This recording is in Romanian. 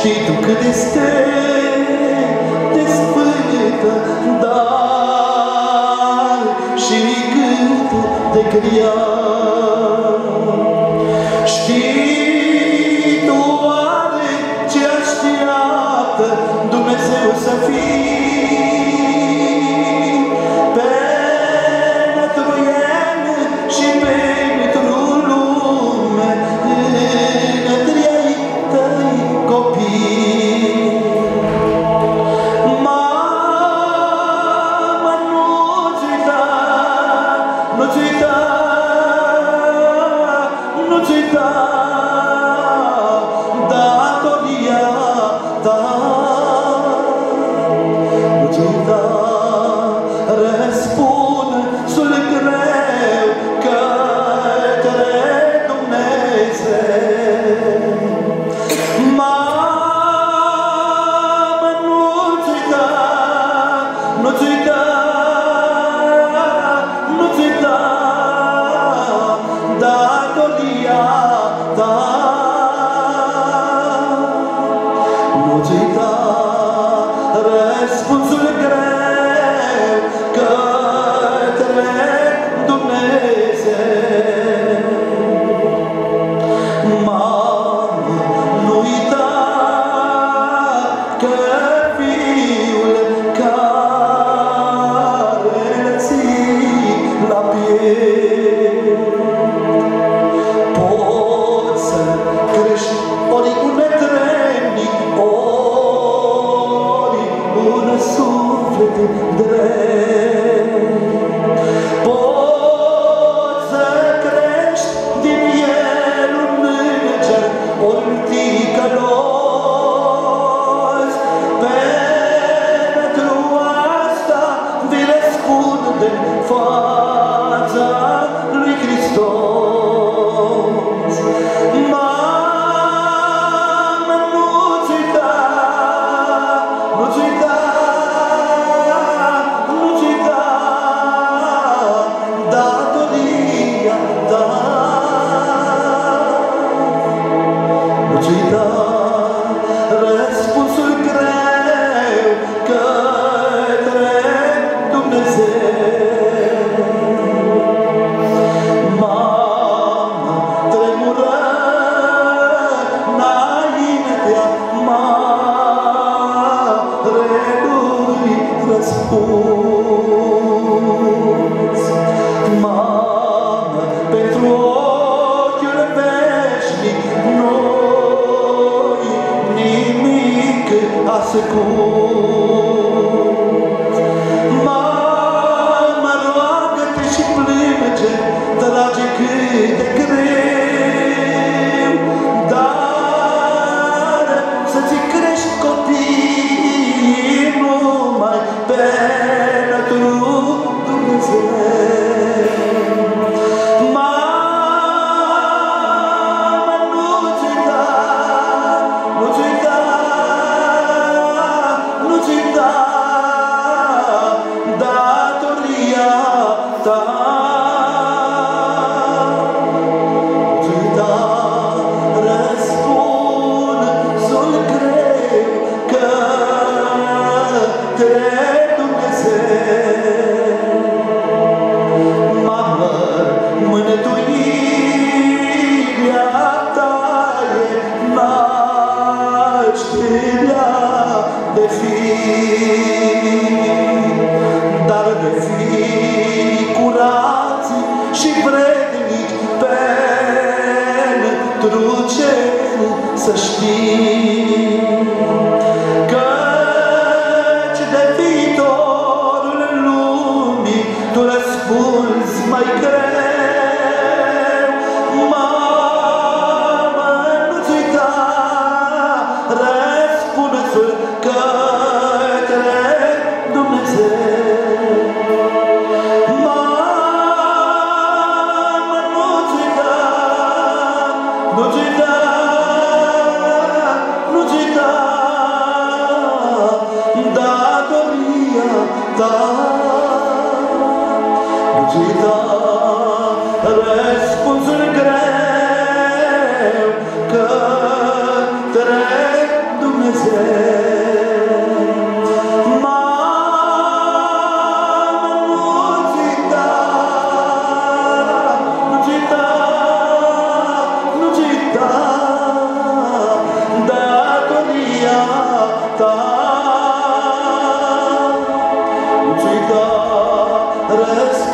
Știi tu cât este de sfântă, dar și cât de grea. Știi tu oare ce așteaptă Dumnezeu să fii pentru El și pentru lume, între ai tăi copii. Mamă, nu-ți uita, nu-ți uita, nu-ți uita datoria ta. Nu-ți uita răspunsul greu către Dumnezeu. Mamă, nu-ți uita, nu-ți uita, nu-ți uita datoria ta. Nu-ți uita răspunsul greu către Dumnezeu. Mamă, nu uita că Fiul care îl ții la piept poți să crești ori un netrebnic, ori un suflet drept. Poți să crești din el un înger, ori un ticălos. Pentru asta vi răspunde în fața lui Hristos. Mamă, nu-ți uita, nu-ți uita, nu-ți uita datoria ta. Nu-ți uita răspunsul greu către Dumnezeu. Mama tremură înaintea marelui răspuns. Mamă, pentru ochiul veșnic noi nimic ascuns. Mamă, roagă-te și plânge, dragi, cât de greu, dar să-ți crești copiii numai pentru Dumnezeu. Mamă, nu-ți uita, nu-ți uita, nu-ți uita datoria ta. Nu-ți uita răspunsul greu către Dumnezeu. răsărit.